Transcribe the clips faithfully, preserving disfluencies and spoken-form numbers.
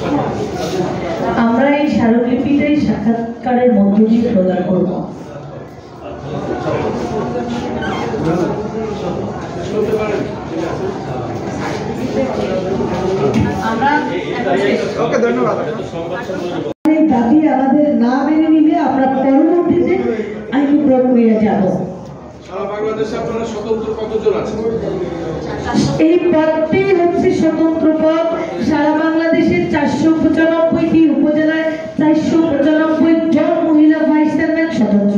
আমরা এই স্মারকলিপিটাই সাক্ষাৎকারের মধ্য দিয়ে প্রদান করব। দাবি আমাদের না মেনে নিলে আমরা পরবর্তীতে আইনি প্রক্রিয়া যাব। এই পদটি হচ্ছে স্বতন্ত্র পদ। সারা বাংলাদেশের চারশো পঁচানব্বইটি উপজেলায় চারশো পঁচানব্বই জন মহিলা ভাইস চেয়ারম্যান স্বতন্ত্র।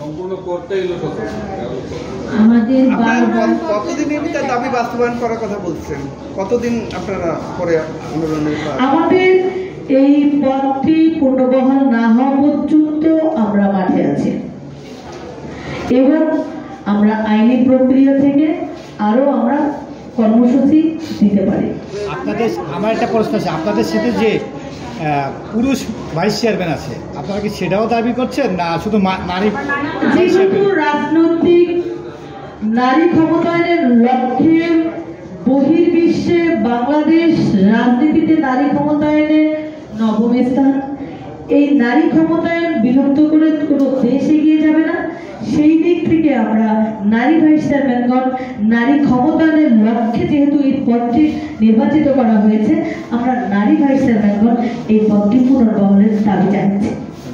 আমাদের কতদিনের ভিতরে দাবি বাস্তবায়ন করার কথা বলছেন? কতদিন আপনারা পরে আন্দোলনের? আমাদের এই পদটি পুনর্বহাল না হওয়া পর্যন্ত আমরা মাঠে আছি এবং আমরা আইনি প্রক্রিয়া থেকে আরো আমরা কর্মসূচি দিতে পারি। আপনাদের আমার একটা প্রশ্ন আছে, আপনাদের সাথে যে পুরুষ ভাইস চেয়ারম্যান আছে, আপনারা কি সেটাও দাবি করছেন না শুধু নারী? যেহেতু রাজনৈতিক নারী ক্ষমতায়নের লক্ষ্যে বহির্বিশ্বে বাংলাদেশ রাজনীতিতে নারী ক্ষমতায়নের নবম স্থান, এই নারী ক্ষমতায়ন বিলুপ্ত করে কোনো দেশ এগিয়ে যাবে না। সেই দিক থেকে আমরা নারী ভাইস চেয়ারম্যানগণ নারী ক্ষমতায়নের লক্ষ্যে যেহেতু এই পদটি নির্বাচিত করা হয়েছে, আমরা নারী ভাইস চেয়ারম্যানগণ এই পদটি পুনর্বহালের দাবি জানাচ্ছি।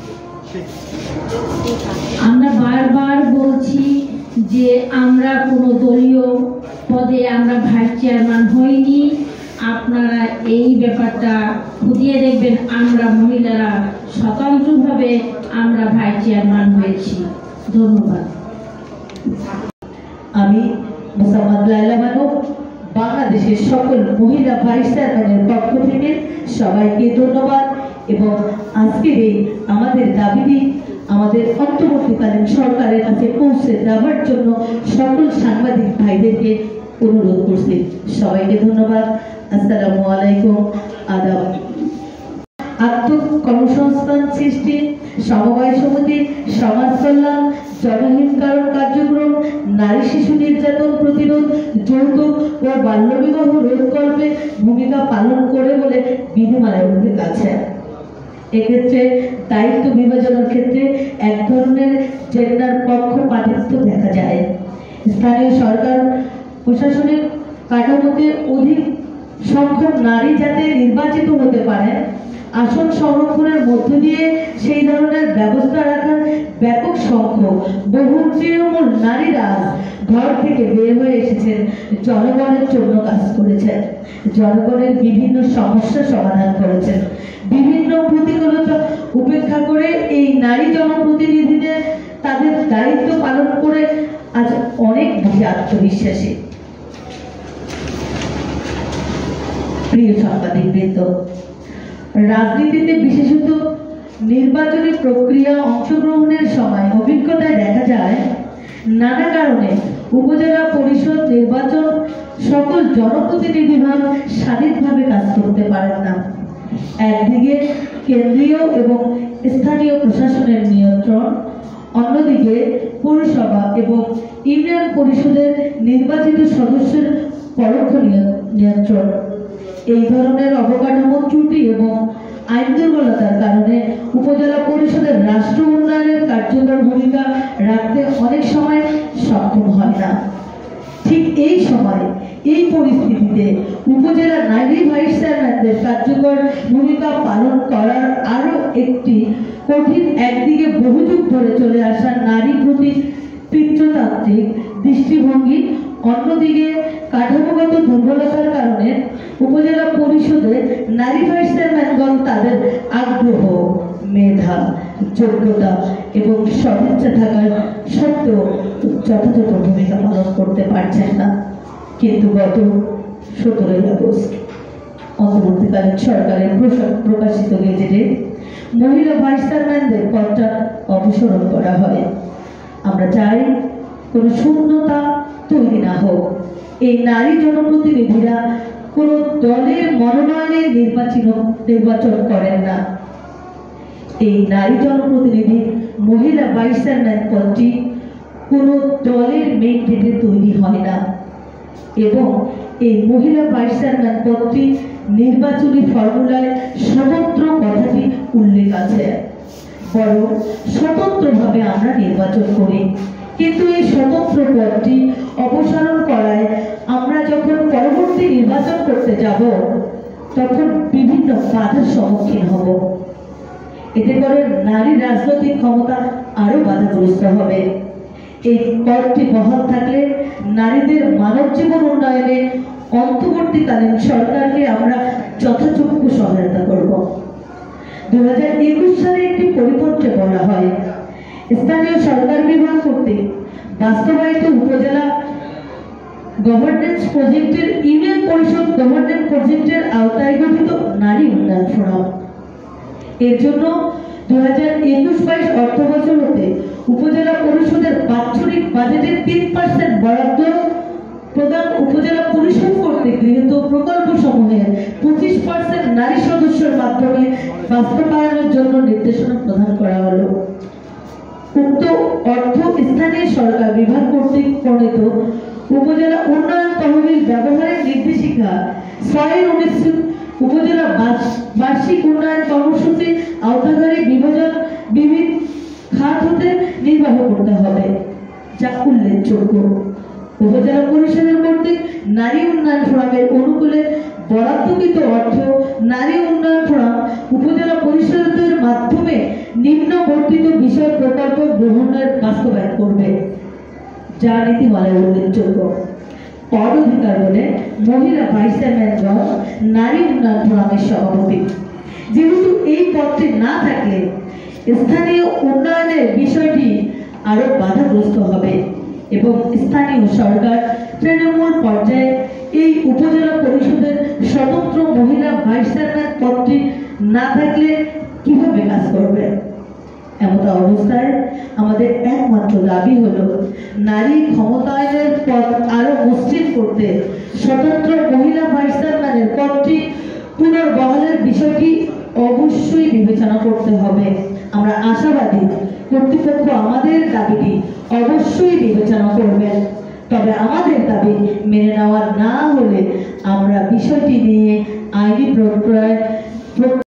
আমরা বারবার বলছি যে আমরা কোনো দলীয় পদে আমরা ভাইস চেয়ারম্যান হইনি। আপনারা এই ব্যাপারটা খুঁজিয়ে দেখবেন, আমরা মহিলারা স্বতন্ত্রভাবে আমরা ভাইস চেয়ারম্যান হয়েছি। ধন্যবাদ। আমি মোসাম্মদ লাইলা বানু বাংলাদেশের সকল মহিলা ভাইস চেয়ারম্যানের পক্ষ থেকে সবাইকে ধন্যবাদ এবং আজকের এই আমাদের দাবিটি আমাদের অন্তর্বর্তীকালীন সরকারের কাছে পৌঁছে দেওয়ার জন্য সকল সাংবাদিক ভাইদেরকে অনুরোধ করছি। সবাইকে ধন্যবাদ। আসসালামু আলাইকুম। আদাব। আত্মকর্মসংস্থান সৃষ্টি, সমবায় সমিতি, সমাজ কল্যাণ, জনহিতকরণ কার্যক্রম, নারী শিশু নির্যাতন প্রতিরোধ, যৌতুক ও বাল্যবিবাহ রোধকল্পে ভূমিকা পালন করে বলে বিধিমালায় উল্লেখ আছে। এক্ষেত্রে দায়িত্ব বিভাজনের ক্ষেত্রে এক ধরনের জেন্ডার পক্ষপাতিত্ব দেখা যায়। স্থানীয় সরকার প্রশাসনের কাঠামোতে অধিক সংখ্যক নারী যাতে নির্বাচিত হতে পারে, আসন সংরক্ষণের মধ্য দিয়ে সেই ধরনের ব্যবস্থা রাখার ব্যাপক সংখ্যক বহু তৃণমূল নারীরা ঘর থেকে বের হয়ে এসেছেন, জনগণের জন্য কাজ করেছেন, জনগণের বিভিন্ন সমস্যা সমাধান করেছেন। বিভিন্ন প্রতিকূলতা উপেক্ষা করে এই নারী জনপ্রতিনিধিদের তাদের দায়িত্ব পালন করে আজ অনেক বেশি আত্মবিশ্বাসী। প্রিয় সাংবাদিকবৃন্দ, রাজনীতিতে বিশেষত নির্বাচনী প্রক্রিয়া অংশগ্রহণের সময় অভিজ্ঞতায় দেখা যায় নানা কারণে উপজেলা পরিষদ নির্বাচন সকল জনপ্রতিনিধিগণ স্বাধীনভাবে কাজ করতে পারেন না। একদিকে কেন্দ্রীয় এবং স্থানীয় প্রশাসনের নিয়ন্ত্রণ, অন্যদিকে পৌরসভা এবং ইউনিয়ন পরিষদের নির্বাচিত সদস্যের পরোক্ষ নিয়ন্ত্রণ। এই ধরনের অবকাঠামো ত্রুটি এবং আইন দুর্বলতার কারণে উপজেলা পরিষদের রাষ্ট্র উন্নয়নের কার্যকর ভূমিকা রাখতে অনেক সময় সক্ষম হয় না। ঠিক এই সময় এই পরিস্থিতিতে উপজেলা নারী ভাইস চেয়ারম্যানদের কার্যকর ভূমিকা পালন করার আরো একটি কঠিন, একদিকে বহুযুগ ধরে চলে আসা নারী প্রতি পিতৃতান্ত্রিক দৃষ্টিভঙ্গি, অন্যদিকে কাঠামোগত দুর্বলতার কারণে উপজেলা পরিষদে নারী ভাইস চেয়ারম্যানগণ তাদের আগ্রহ, মেধা, যোগ্যতা এবং সদিচ্ছা থাকার সত্ত্বেও যথাযথ ভূমিকা পালন করতে পারছেন না। কিন্তু গত সতেরোই আগস্ট অন্তর্বর্তীকালীন সরকারের প্রকাশিত গেজেটে মহিলা ভাইস চেয়ারম্যানদের পদটা অপসারণ করা হয়। আমরা চাই কোনো শূন্যতা তৈরি না হোক। এই নারী জনপ্রতিনিধিরা কোন দলের মনোনয়নে নির্বাচিত নির্বাচন করেন না। এই নারী জনপ্রতিনিধি মহিলা ভাইস চেয়ারম্যান পদটি কোন দলের মেন্ডেটে তৈরি হয় না এবং এই মহিলা ভাইস চেয়ারম্যান পদটি নির্বাচনী ফর্মুলায় বরং স্বতন্ত্রভাবে আমরা নির্বাচন করি। কিন্তু এই স্বতন্ত্র পদটি অপসারণ করায় আমরা যখন পরবর্তী নির্বাচন করতে যাব তখন বিভিন্ন বাধার সম্মুখীন হব। এতে করে নারী রাজনৈতিক ক্ষমতা আরো বাধাগ্রস্ত হবে। এই পদটি বহাল থাকলে নারীদের মানব জীবন উন্নয়নে অন্তর্বর্তীকালীন সরকারকে আমরা যথাযোগ্য সহায়তা করব। দু হাজার একুশ সালে একটি পরিপত্রে বলা হয়, স্থানীয় সরকার বিভাগ কর্তৃক বাস্তবায়িত উপজেলা গভর্নেন্স প্রজেক্টের ইউনিয়ন পরিষদ গভর্নেন্স প্রজেক্টের আওতায় গঠিত নারী উন্নয়ন ফোরাম এর জন্য দু হাজার একুশ বাইশ অর্থ বছর হতে উপজেলা পরিষদের বাৎসরিক বাজেটের তিন পার্সেন্ট বরাদ্দ প্রদান, উপজেলা পরিষদ কর্তৃক গৃহীত প্রকল্প সমূহের পঁচিশ পার্সেন্ট নারী সদস্যের মাধ্যমে বাস্তবায়নের জন্য নির্দেশনা প্রদান করা হলো। উক্ত অর্থ স্থানীয় সরকার বিভাগ কর্তৃক প্রণীত উপজেলা উন্নয়ন তহবিল ব্যবহারের নির্দেশিকা ছয় উনিশ উপজেলা বার্ষিক উন্নয়ন কর্মসূচি আওতাধারী বিভাজন বিভিন্ন খাত হতে নির্বাহ করতে হবে, যা উল্লেখযোগ্য। উপজেলা পরিষদের কর্তৃক নারী উন্নয়ন ফোরামের অনুকূলে বরাদ্দকৃত অর্থ নারী উন্নয়ন ফোরাম উপজেলা পরিষদের মাধ্যমে নিম্নবর্তিত বিষয় প্রকল্প গ্রহণের বাস্তবায়ন করবে, যা নীতিমালায় উল্লেখযোগ্য। পদ অধিকার বলে মহিলা ভাইস চেয়ারম্যানগণ নারী উন্নয়ন ফোরামের সভাপতি। যেহেতু এই পদটি না থাকলে স্থানীয় উন্নয়নের বিষয়টি আরো বাধাগ্রস্ত হবে এবং স্থানীয় সরকার তৃণমূল পর্যায়ে এই উপজেলা পরিষদের স্বতন্ত্র মহিলা ভাইস চেয়ারম্যান পদটি না থাকলে কিভাবে কাজ করবে? এমত অবস্থায় আমাদের একমাত্র দাবি হলো নারী ক্ষমতায়নের পথ আরো মসৃণ করতে স্বতন্ত্র মহিলা ভাইস চেয়ারম্যানের পদটি পুনর্বহালের বিষয়টি অবশ্যই বিবেচনা করতে হবে। আমরা আশাবাদী কর্তৃপক্ষ আমাদের দাবিটি অবশ্যই বিবেচনা করবেন। তবে আমাদের দাবি মেনে নেওয়া না হলে আমরা বিষয়টি নিয়ে আইনি প্রক্রিয়ায়